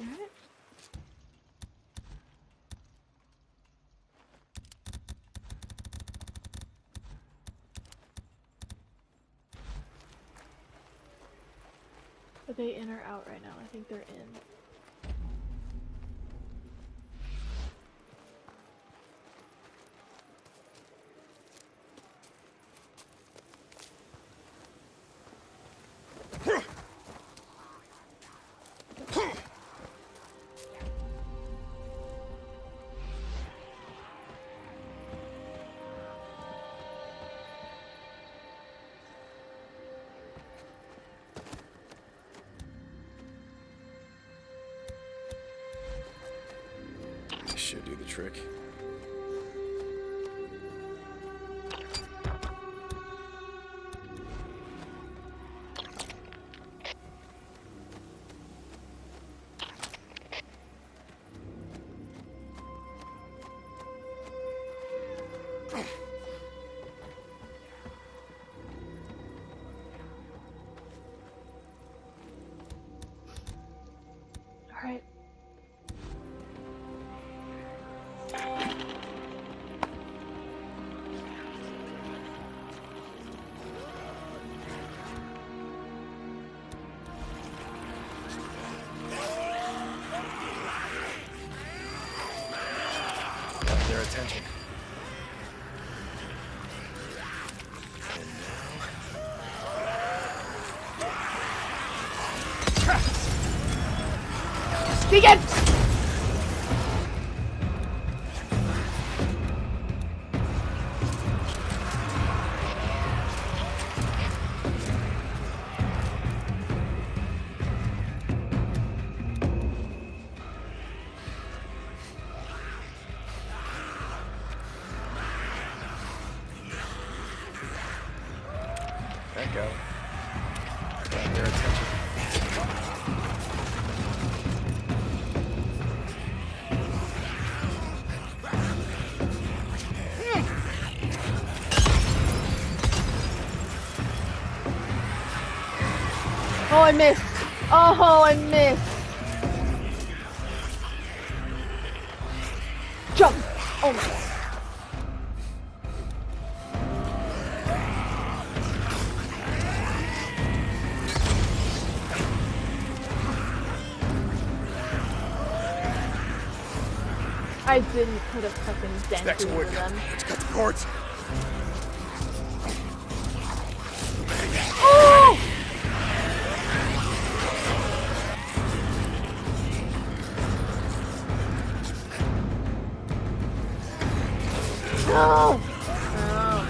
Alright. Are they in or out right now? I think they're in. Should do the trick. All right. Got their attention. Begin! Let go. Got their attention. Oh, I missed. Oh, I missed. Jump. Oh my God. I didn't put a fucking dent Next into wood. them. Let's cut the cords. Oh! No! No.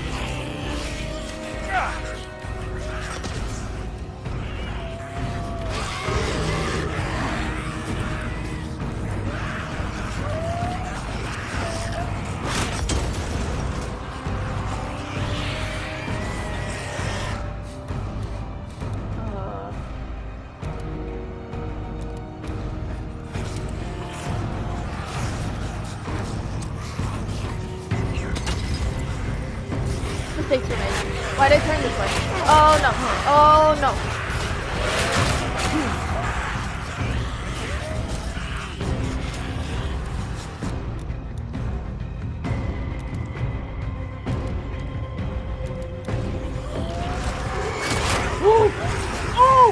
Mistakes were made. Why'd I turn this way? Oh no. Oh no. Ooh. Oh!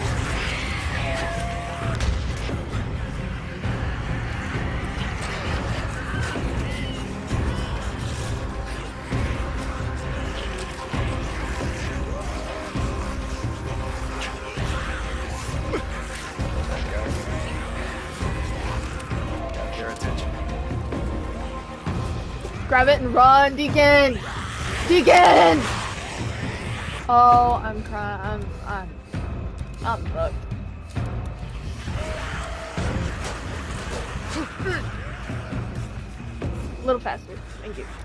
Got their attention. Grab it and run, Deacon! Deacon! Oh, I'm crying. I'm fucked. A little faster. Thank you.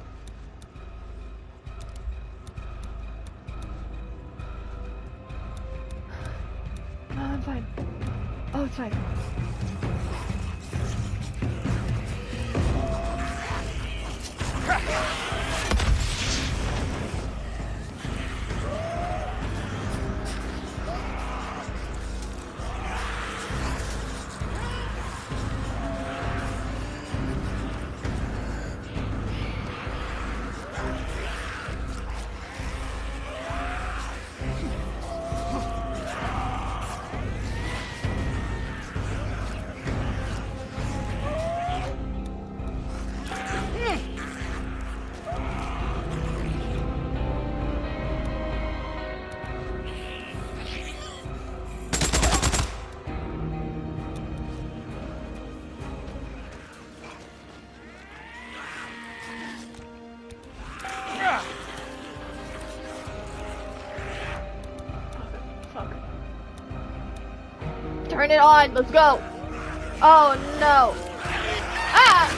Oh, I'm fine. Oh, it's fine. Turn it on. Let's go. Oh no. Ah!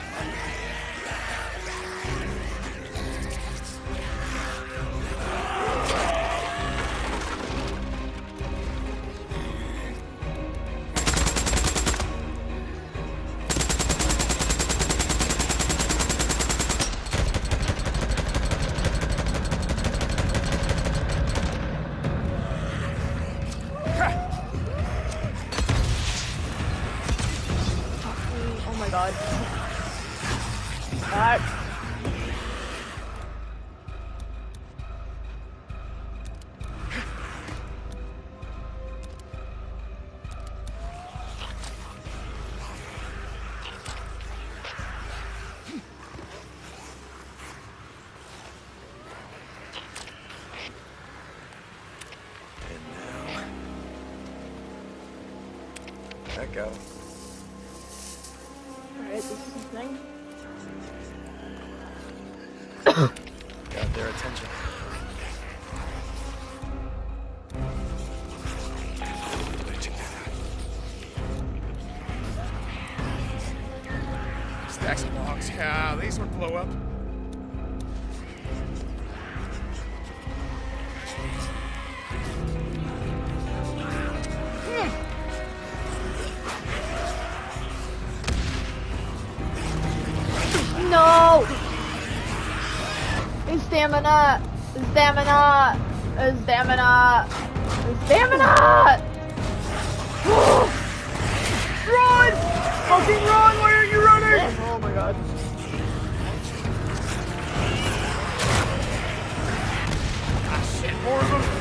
Oh my god. Alright. Let go. Alright, this is the thing. Got their attention. Stacks of logs. Yeah, these would blow up. No! His stamina! His stamina! His stamina! His stamina! Run! Fucking run! Why are you running? Oh my god. Ah, shit, more of them.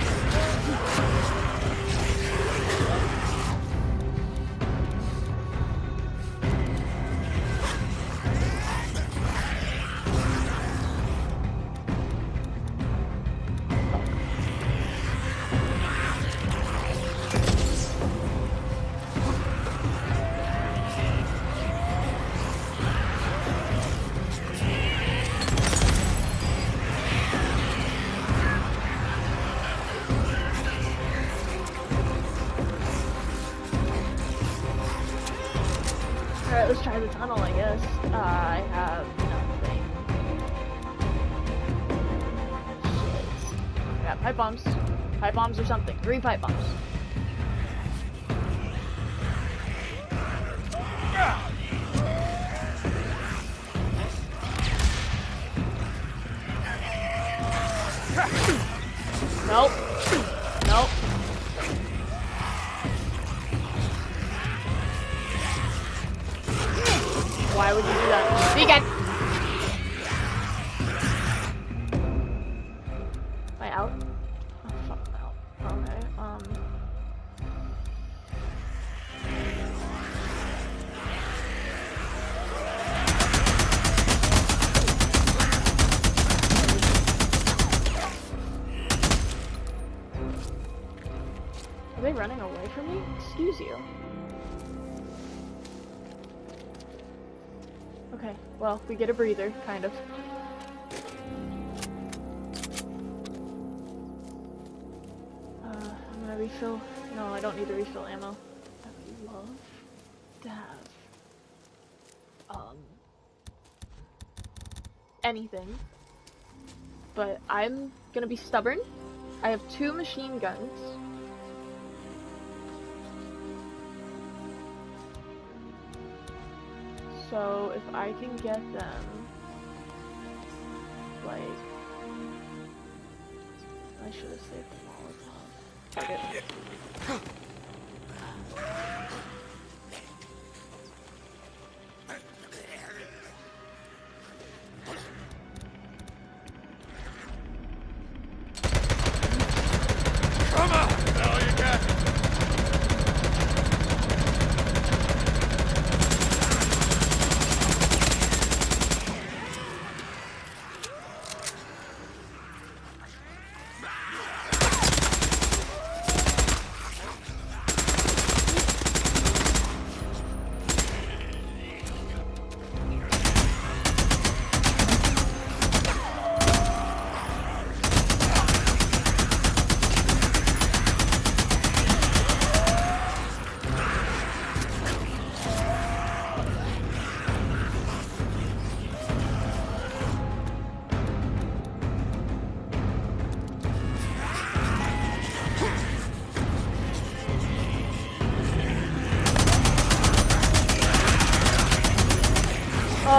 Alright, let's try the tunnel, I guess. I have nothing. Shit. I got pipe bombs. Pipe bombs or something. 3 pipe bombs. Nope. Nope. Why would you do that? Vegan! Am I out? Oh, fuck, I'm out. Okay, Are they running away from me? Excuse you. Okay, well, we get a breather, kind of. I'm gonna refill. No, I don't need to refill ammo. I would love to have anything, but I'm gonna be stubborn. I have 2 machine guns. So if I can get them, like, I should have saved them all. Fuck it. Come on! Oh, you got it.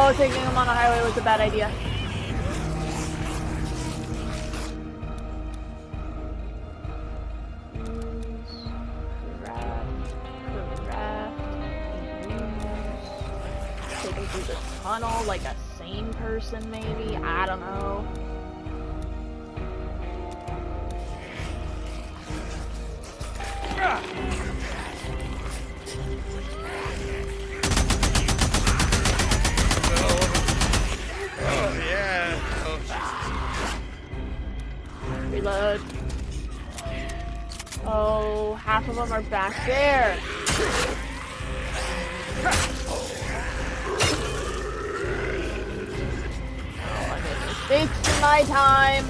Oh, taking him on a highway was a bad idea. Taking through the tunnel like a sane person, maybe? I don't know. Oh, yeah. Oh, Reload. Oh, half of them are back there. Oh, I made mistakes in my time.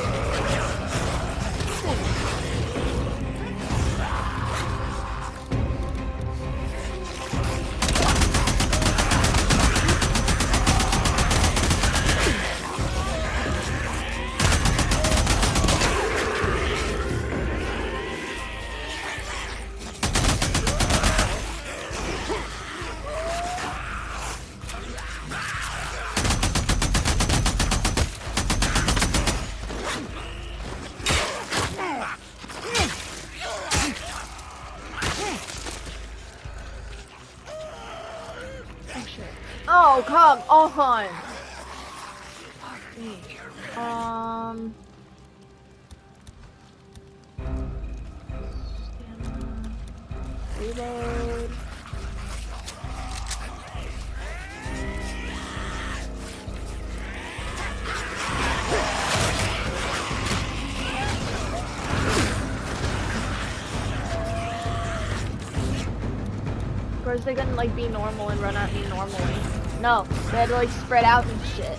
Oh, come on! Fuck me. Stamina. Reload. Of course they couldn't like be normal and run at me normally. No, they had to like spread out and shit.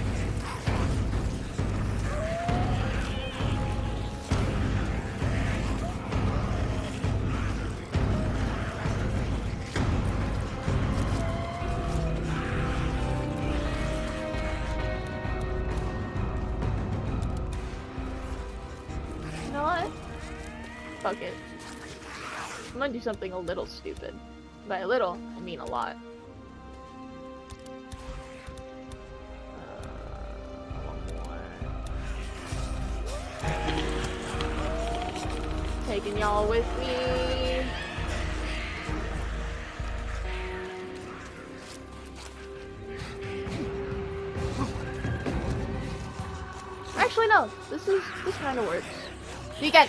You know what? Fuck it. I'm gonna do something a little stupid. By a little, I mean a lot. Taking y'all with me. Actually, no. This kind of works. You get.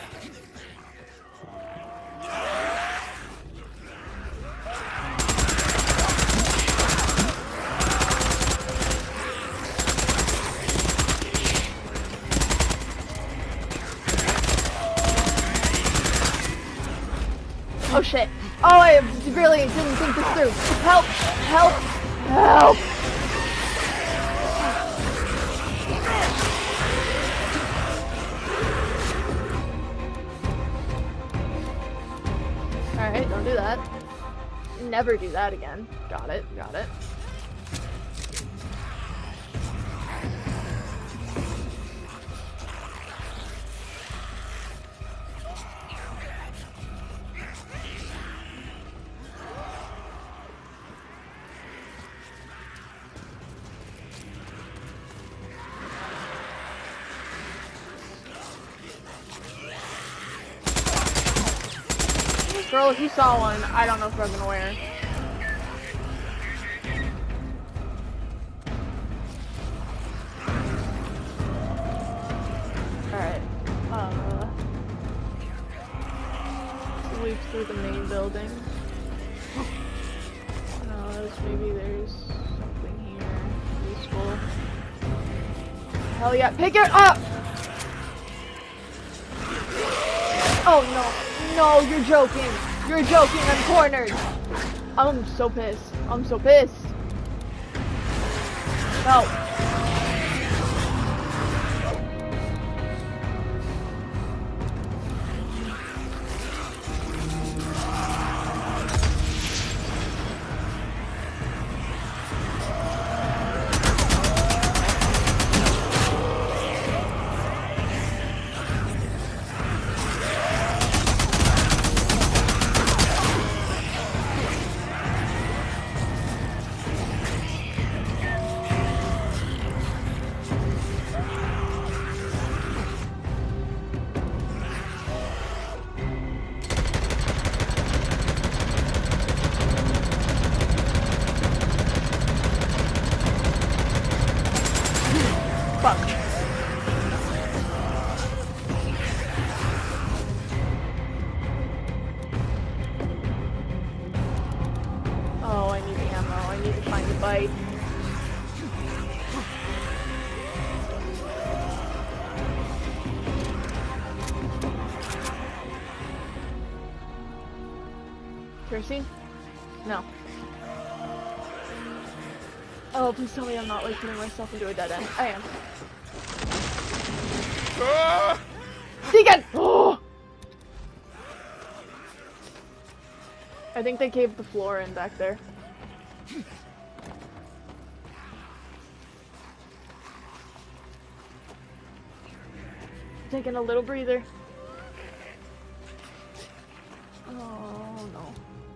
Oh shit. Oh, I really didn't think this through. Help! Help! Help! Alright, don't do that. Never do that again. Got it, got it. Girl, if you saw one, I don't know if I'm gonna wear. Alright. Sweep through the main building. Maybe there's something here useful. Hell yeah, pick it up! Oh no. No, you're joking. You're joking. I'm cornered. I'm so pissed. I'm so pissed. No. Fuck. Oh, I need ammo. I need to find a bite. Kerosene? No. Oh, please tell me I'm not, like, putting myself into a dead end. I am. Ah! Deacon! Oh! I think they caved the floor in back there. Taking a little breather. Oh no.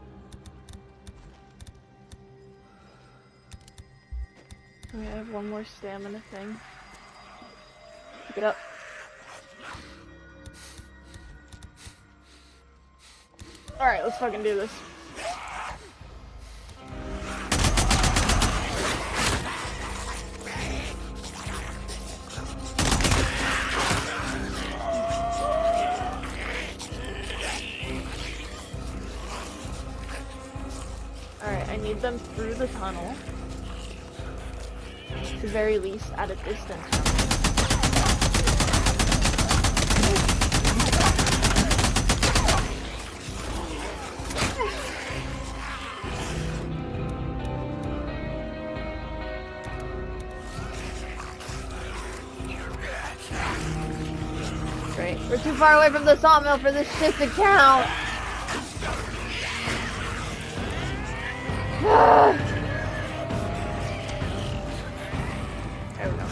Okay, I have one more stamina thing. Pick it up. Alright, let's fucking do this. Alright, I need them through the tunnel. At the very least, at a distance. Great. We're too far away from the sawmill for this shit to count. There we go.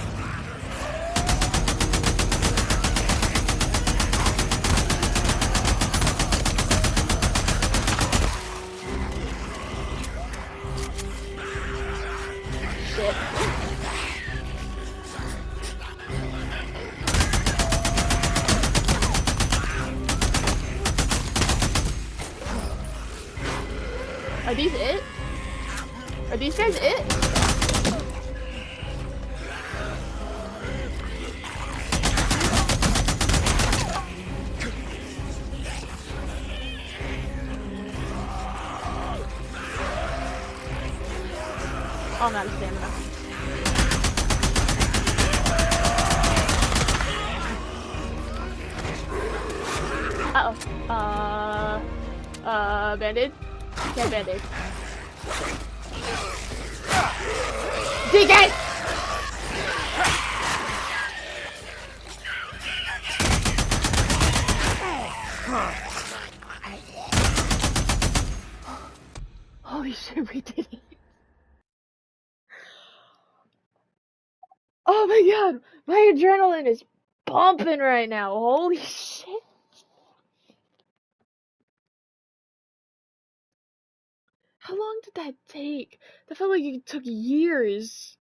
Shit. Are these it? Are these guys it? Oh, I'm out of stamina. Uh-oh. Band-aid? Can't band-aid. Deacon! Holy shit, we did it. Oh my god, my adrenaline is pumping right now. Holy shit. How long did that take? That felt like it took years.